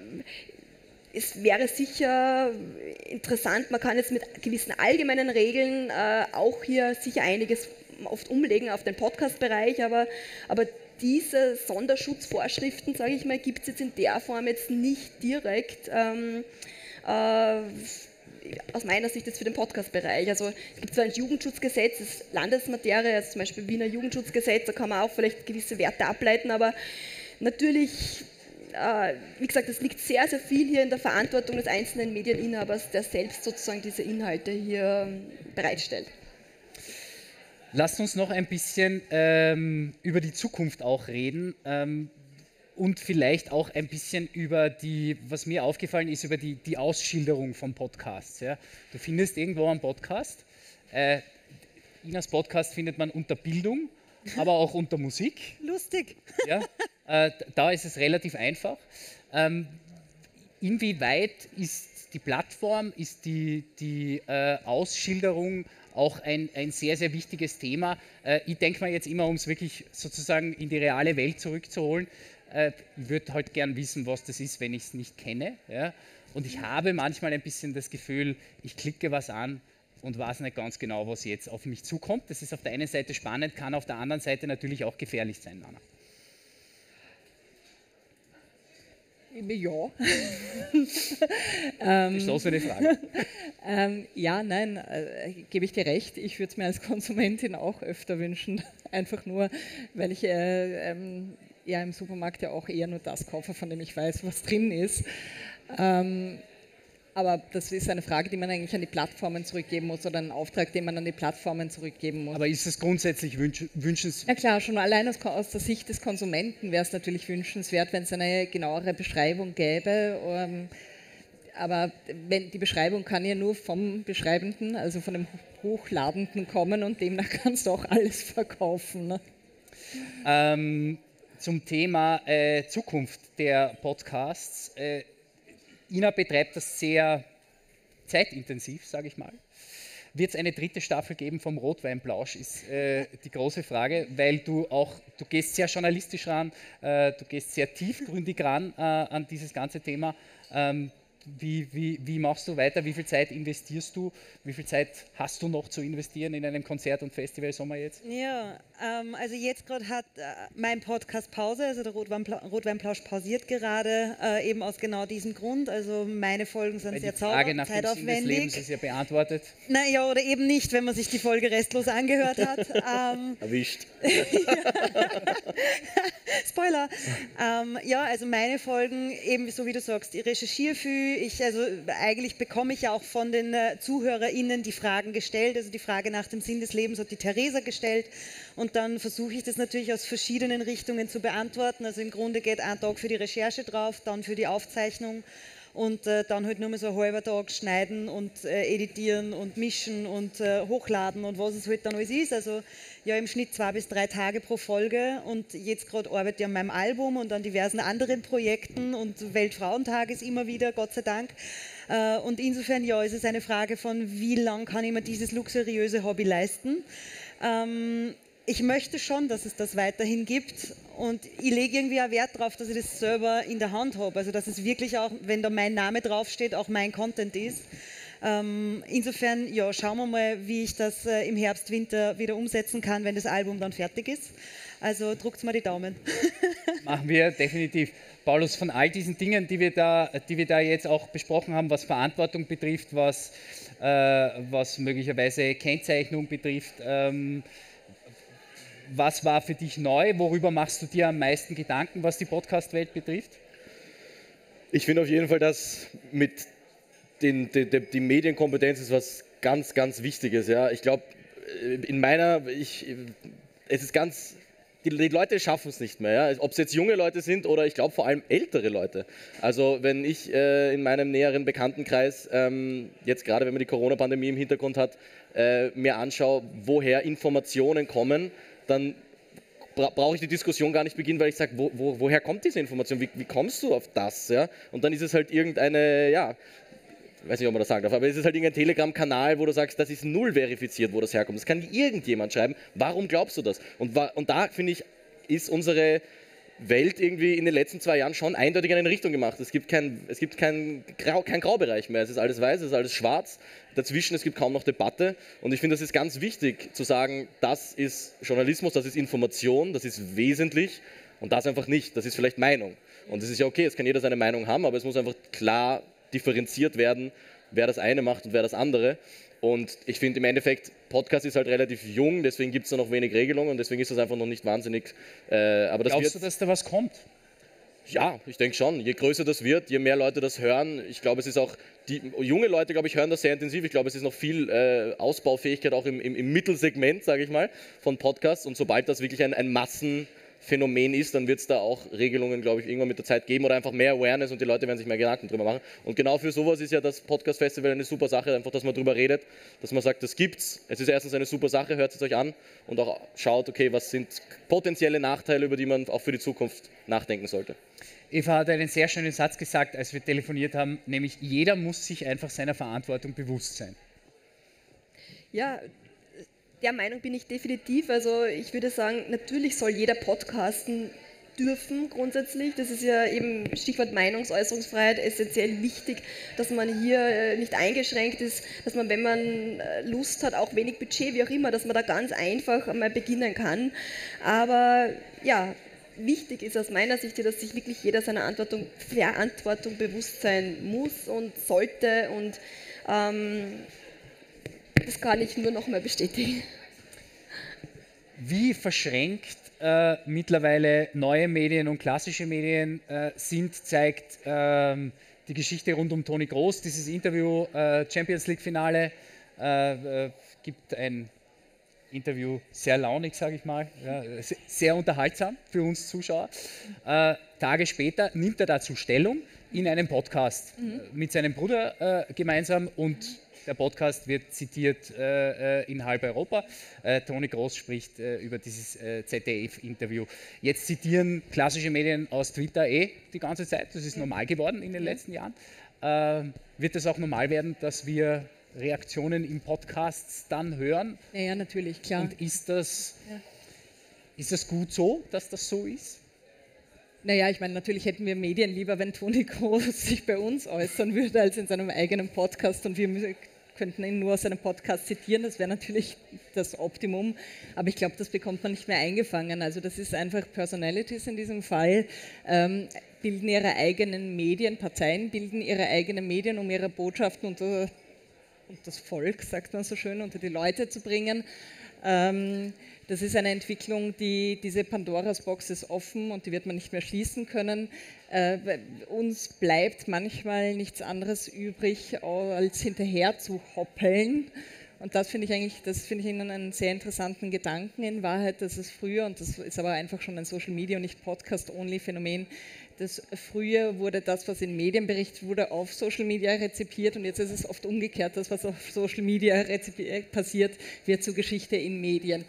es wäre sicher interessant, man kann jetzt mit gewissen allgemeinen Regeln äh, auch hier sicher einiges oft umlegen auf den Podcast-Bereich, aber, aber diese Sonderschutzvorschriften, sage ich mal, gibt es jetzt in der Form jetzt nicht direkt ähm, äh, aus meiner Sicht jetzt für den Podcast-Bereich. Also es gibt zwar ein Jugendschutzgesetz, das ist Landesmaterie, also zum Beispiel Wiener Jugendschutzgesetz, da kann man auch vielleicht gewisse Werte ableiten, aber natürlich, äh, wie gesagt, es liegt sehr, sehr viel hier in der Verantwortung des einzelnen Medieninhabers, der selbst sozusagen diese Inhalte hier bereitstellt. Lasst uns noch ein bisschen ähm, über die Zukunft auch reden ähm, und vielleicht auch ein bisschen über die, was mir aufgefallen ist, über die, die Ausschilderung von Podcasts. Ja. Du findest irgendwo einen Podcast. Äh, Inas Podcast findet man unter Bildung, aber auch unter Musik. Lustig. Ja. Äh, da ist es relativ einfach. Ähm, inwieweit ist die Plattform, ist die, die äh, Ausschilderung auch ein, ein sehr, sehr wichtiges Thema. Äh, ich denke mal jetzt immer, um es wirklich sozusagen in die reale Welt zurückzuholen, äh, ich würde halt gern wissen, was das ist, wenn ich es nicht kenne. Ja? Und ich habe manchmal ein bisschen das Gefühl, ich klicke was an und weiß nicht ganz genau, was jetzt auf mich zukommt. Das ist auf der einen Seite spannend, kann auf der anderen Seite natürlich auch gefährlich sein, Anna. Ja. Geschlossene Frage. ähm, ja, nein, äh, gebe ich dir recht. Ich würde es mir als Konsumentin auch öfter wünschen. Einfach nur, weil ich äh, ähm, ja im Supermarkt ja auch eher nur das kaufe, von dem ich weiß, was drin ist. Ähm, aber das ist eine Frage, die man eigentlich an die Plattformen zurückgeben muss oder einen Auftrag, den man an die Plattformen zurückgeben muss. Aber ist es grundsätzlich wünsch wünschenswert? Ja klar, schon allein aus, aus der Sicht des Konsumenten wäre es natürlich wünschenswert, wenn es eine genauere Beschreibung gäbe. Ähm, aber wenn, die Beschreibung kann ja nur vom Beschreibenden, also von dem Hochladenden kommen und demnach kannst du auch alles verkaufen. Ne? Ähm, zum Thema äh, Zukunft der Podcasts. Äh, Ina betreibt das sehr zeitintensiv, sage ich mal. Wird es eine dritte Staffel geben vom Rotweinplausch, ist äh, die große Frage, weil du auch, du gehst sehr journalistisch ran, äh, du gehst sehr tiefgründig ran äh, an dieses ganze Thema. Ähm, Wie, wie, wie machst du weiter? Wie viel Zeit investierst du? Wie viel Zeit hast du noch zu investieren in einem Konzert- und Festivalsommer jetzt? Ja, ähm, also jetzt gerade hat äh, mein Podcast Pause, also der Rotweinpla Rotweinplausch pausiert gerade, äh, eben aus genau diesem Grund. Also meine Folgen sind Weil sehr die Frage nach zeitaufwendig. dem Sinn des Lebens ist ja beantwortet. Naja, oder eben nicht, wenn man sich die Folge restlos angehört hat. ähm, Erwischt. Spoiler. Ähm, ja, also meine Folgen, eben so wie du sagst, ich recherchiere viel. Ich, also eigentlich bekomme ich ja auch von den äh, ZuhörerInnen die Fragen gestellt. Also die Frage nach dem Sinn des Lebens hat die Theresa gestellt. Und dann versuche ich das natürlich aus verschiedenen Richtungen zu beantworten. Also im Grunde geht ein Tag für die Recherche drauf, dann für die Aufzeichnung. Und äh, dann halt nur mal so ein halber Tag schneiden und äh, editieren und mischen und äh, hochladen und was es halt dann alles ist. Also ja, im Schnitt zwei bis drei Tage pro Folge und jetzt gerade arbeite ich an meinem Album und an diversen anderen Projekten und Weltfrauentag ist immer wieder, Gott sei Dank. Äh, und insofern, ja, ist es eine Frage von, wie lang kann ich mir dieses luxuriöse Hobby leisten. Ähm, Ich möchte schon, dass es das weiterhin gibt und ich lege irgendwie auch Wert darauf, dass ich das selber in der Hand habe. Also dass es wirklich auch, wenn da mein Name draufsteht, auch mein Content ist. Ähm, insofern, ja, schauen wir mal, wie ich das äh, im Herbst, Winter wieder umsetzen kann, wenn das Album dann fertig ist. Also druckt mal die Daumen. Machen wir definitiv. Paulus, von all diesen Dingen, die wir da, die wir da jetzt auch besprochen haben, was Verantwortung betrifft, was, äh, was möglicherweise Kennzeichnung betrifft, ähm, was war für dich neu? Worüber machst du dir am meisten Gedanken, was die Podcast-Welt betrifft? Ich finde auf jeden Fall, dass mit den, die, die, die Medienkompetenz ist was ganz, ganz Wichtiges. Ja. Ich glaube, in meiner, ich, es ist ganz, die, die Leute schaffen es nicht mehr. Ja. Ob es jetzt junge Leute sind oder ich glaube vor allem ältere Leute. Also wenn ich äh, in meinem näheren Bekanntenkreis, ähm, jetzt gerade wenn man die Corona-Pandemie im Hintergrund hat, äh, mir anschaue, woher Informationen kommen, dann bra brauche ich die Diskussion gar nicht beginnen, weil ich sage, wo, wo, woher kommt diese Information, wie, wie kommst du auf das? Ja? Und dann ist es halt irgendeine, ja, ich weiß nicht, ob man das sagen darf, aber es ist halt irgendein Telegram-Kanal, wo du sagst, das ist null verifiziert, wo das herkommt. Das kann irgendjemand schreiben, warum glaubst du das? Und, und da, finde ich, ist unsere Welt irgendwie in den letzten zwei Jahren schon eindeutig in eine Richtung gemacht. Es gibt keinen es gibt kein Grau, kein Graubereich mehr, es ist alles weiß, es ist alles schwarz. Dazwischen, es gibt kaum noch Debatte und ich finde, das ist ganz wichtig zu sagen, das ist Journalismus, das ist Information, das ist wesentlich und das einfach nicht, das ist vielleicht Meinung. Und es ist ja okay, es kann jeder seine Meinung haben, aber es muss einfach klar differenziert werden, wer das eine macht und wer das andere. Und ich finde im Endeffekt, Podcast ist halt relativ jung, deswegen gibt es da noch wenig Regelungen und deswegen ist das einfach noch nicht wahnsinnig. Äh, aber das Glaubst wird, du, dass da was kommt? Ja, ich denke schon. Je größer das wird, je mehr Leute das hören. Ich glaube, es ist auch, die junge Leute, glaube ich, hören das sehr intensiv. Ich glaube, es ist noch viel äh, Ausbaufähigkeit auch im, im, im Mittelsegment, sage ich mal, von Podcasts. Und sobald das wirklich ein, ein Massenphänomen ist, dann wird es da auch Regelungen, glaube ich, irgendwann mit der Zeit geben oder einfach mehr Awareness und die Leute werden sich mehr Gedanken drüber machen. Und genau für sowas ist ja das Podcast-Festival eine super Sache, einfach, dass man drüber redet, dass man sagt, das gibt's. Es ist erstens eine super Sache, hört es euch an und auch schaut, okay, was sind potenzielle Nachteile, über die man auch für die Zukunft nachdenken sollte. Eva hat einen sehr schönen Satz gesagt, als wir telefoniert haben, nämlich jeder muss sich einfach seiner Verantwortung bewusst sein. Ja, der Meinung bin ich definitiv. Also ich würde sagen, natürlich soll jeder podcasten dürfen grundsätzlich. Das ist ja eben Stichwort Meinungsäußerungsfreiheit essentiell wichtig, dass man hier nicht eingeschränkt ist, dass man, wenn man Lust hat, auch wenig Budget, wie auch immer, dass man da ganz einfach einmal beginnen kann. Aber ja, wichtig ist aus meiner Sicht, dass sich wirklich jeder seiner Verantwortung, Verantwortung bewusst sein muss und sollte, und ähm, das kann ich nur noch mal bestätigen. Wie verschränkt äh, mittlerweile neue Medien und klassische Medien äh, sind, zeigt ähm, die Geschichte rund um Toni Kroos. Dieses Interview, äh, Champions League Finale, äh, äh, gibt ein Interview, sehr launig, sage ich mal, ja, sehr unterhaltsam für uns Zuschauer. Äh, Tage später nimmt er dazu Stellung in einem Podcast mhm. mit seinem Bruder äh, gemeinsam, und der Podcast wird zitiert äh, in halb Europa. Äh, Toni Kroos spricht äh, über dieses äh, Z D F-Interview. Jetzt zitieren klassische Medien aus Twitter eh die ganze Zeit. Das ist normal geworden in den letzten Jahren. Äh, wird es auch normal werden, dass wir Reaktionen in Podcasts dann hören? Ja, ja, natürlich, klar. Und ist das, ja. ist das gut so, dass das so ist? Naja, ich meine, natürlich hätten wir Medien lieber, wenn Toni Kroos sich bei uns äußern würde, als in seinem eigenen Podcast, und wir könnten ihn nur aus seinem Podcast zitieren. Das wäre natürlich das Optimum, aber ich glaube, das bekommt man nicht mehr eingefangen. Also das ist einfach Personalities in diesem Fall, ähm, bilden ihre eigenen Medien, Parteien bilden ihre eigenen Medien, um ihre Botschaften unter und das Volk, sagt man so schön, unter die Leute zu bringen. Ähm, das ist eine Entwicklung, die, diese Pandoras Box ist offen und die wird man nicht mehr schließen können. Äh, uns bleibt manchmal nichts anderes übrig, als hinterher zu hoppeln. Und das finde ich eigentlich, das finde ich Ihnen einen sehr interessanten Gedanken in Wahrheit, dass es früher, und das ist aber einfach schon ein Social Media und nicht Podcast-Only-Phänomen, dass früher wurde das, was in Medien berichtet wurde, auf Social Media rezipiert, und jetzt ist es oft umgekehrt, das, was auf Social Media passiert, wird zur Geschichte in Medien.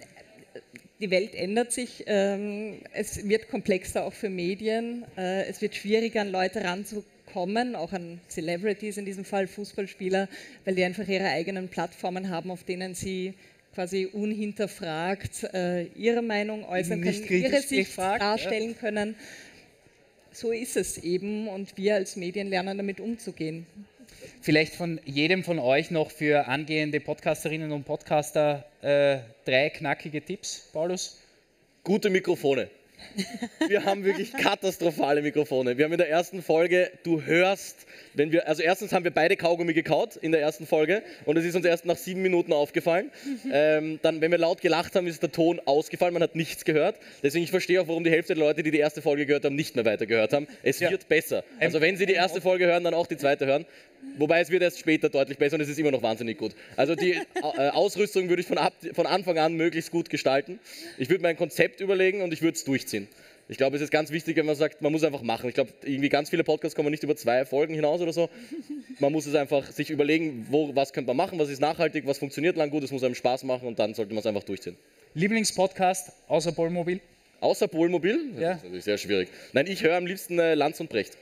Die Welt ändert sich, es wird komplexer auch für Medien, es wird schwieriger, an Leute ranzukommen, auch an Celebrities, in diesem Fall Fußballspieler, weil die einfach ihre eigenen Plattformen haben, auf denen sie quasi unhinterfragt ihre Meinung äußern können, ihre Sicht darstellen können. So ist es eben, und wir als Medien lernen damit umzugehen. Vielleicht von jedem von euch noch für angehende Podcasterinnen und Podcaster äh, drei knackige Tipps, Paulus? Gute Mikrofone. Wir haben wirklich katastrophale Mikrofone. Wir haben in der ersten Folge, du hörst, wenn wir, also erstens haben wir beide Kaugummi gekaut in der ersten Folge, und es ist uns erst nach sieben Minuten aufgefallen. Ähm, dann, wenn wir laut gelacht haben, ist der Ton ausgefallen, man hat nichts gehört. Deswegen, ich verstehe auch, warum die Hälfte der Leute, die die erste Folge gehört haben, nicht mehr weitergehört haben. Es ja. wird besser. Also wenn sie die erste Folge hören, dann auch die zweite hören. Wobei es wird erst später deutlich besser, und es ist immer noch wahnsinnig gut. Also die äh, Ausrüstung würde ich von, ab, von Anfang an möglichst gut gestalten. Ich würde mein Konzept überlegen und ich würde es durchziehen. Ich glaube, es ist ganz wichtig, wenn man sagt, man muss einfach machen. Ich glaube, irgendwie ganz viele Podcasts kommen nicht über zwei Folgen hinaus oder so. Man muss es einfach sich überlegen, wo, was könnte man machen, was ist nachhaltig, was funktioniert lang gut, es muss einem Spaß machen, und dann sollte man es einfach durchziehen. Lieblingspodcast außer Polmobil? Außer Polmobil? Ja. Das ist natürlich sehr schwierig. Nein, ich höre am liebsten äh, Lanz und Brecht.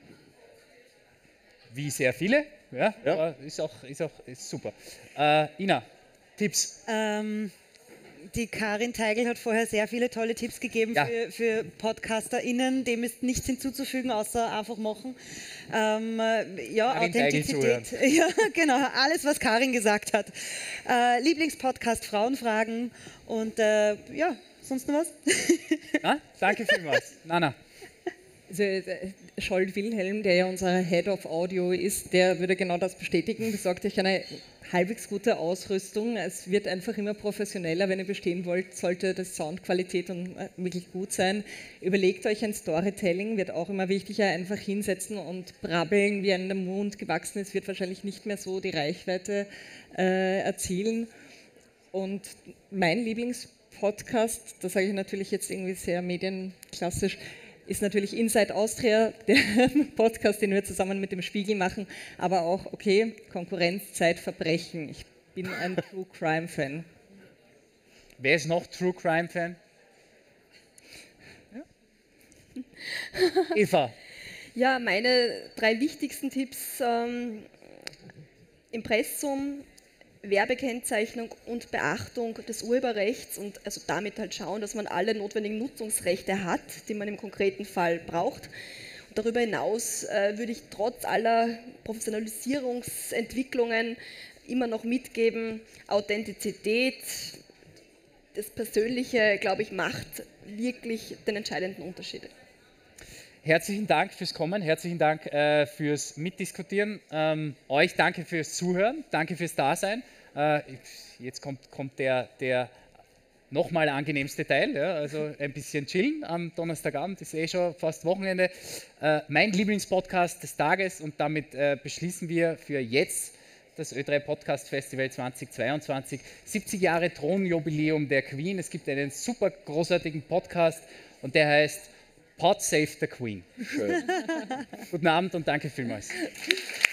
Wie sehr viele, ja, ja. Aber ist auch, ist auch ist super. Äh, Ina, Tipps? Ähm, die Karin Teigl hat vorher sehr viele tolle Tipps gegeben ja. für, für PodcasterInnen. Dem ist nichts hinzuzufügen, außer einfach machen. Ähm, ja, Karin Authentizität. Ja, genau, alles, was Karin gesagt hat. Äh, Lieblingspodcast Frauenfragen, und äh, ja, sonst noch was? Na, danke vielmals. Nana. Also, Scholt Wilhelm, der ja unser Head of Audio ist, der würde genau das bestätigen. Besorgt euch eine halbwegs gute Ausrüstung. Es wird einfach immer professioneller. Wenn ihr bestehen wollt, sollte das Soundqualität und wirklich gut sein. Überlegt euch ein Storytelling, wird auch immer wichtiger. Einfach hinsetzen und brabbeln, wie einem der Mund gewachsen ist, wird wahrscheinlich nicht mehr so die Reichweite äh, erzielen. Und mein Lieblingspodcast, das sage ich natürlich jetzt irgendwie sehr medienklassisch, ist natürlich Inside Austria, der Podcast, den wir zusammen mit dem Spiegel machen, aber auch, okay, Konkurrenz, Zeit, Verbrechen. Ich bin ein True Crime Fan. Wer ist noch True Crime Fan? Ja. Eva. Ja, meine drei wichtigsten Tipps: ähm, Impressum, Werbekennzeichnung und Beachtung des Urheberrechts, und also damit halt schauen, dass man alle notwendigen Nutzungsrechte hat, die man im konkreten Fall braucht. Und darüber hinaus äh, würde ich trotz aller Professionalisierungsentwicklungen immer noch mitgeben: Authentizität, das Persönliche, glaube ich, macht wirklich den entscheidenden Unterschied. Herzlichen Dank fürs Kommen, herzlichen Dank äh, fürs Mitdiskutieren. Ähm, euch danke fürs Zuhören, danke fürs Dasein. Äh, jetzt kommt, kommt der, der nochmal angenehmste Teil, ja, also ein bisschen chillen am Donnerstagabend, ist eh schon fast Wochenende. Äh, mein Lieblingspodcast des Tages und damit äh, beschließen wir für jetzt das Ö drei Podcast Festival zweitausendzweiundzwanzig, siebzig Jahre Thronjubiläum der Queen. Es gibt einen super großartigen Podcast und der heißt Pod Save the Queen. Schön. Guten Abend und danke vielmals.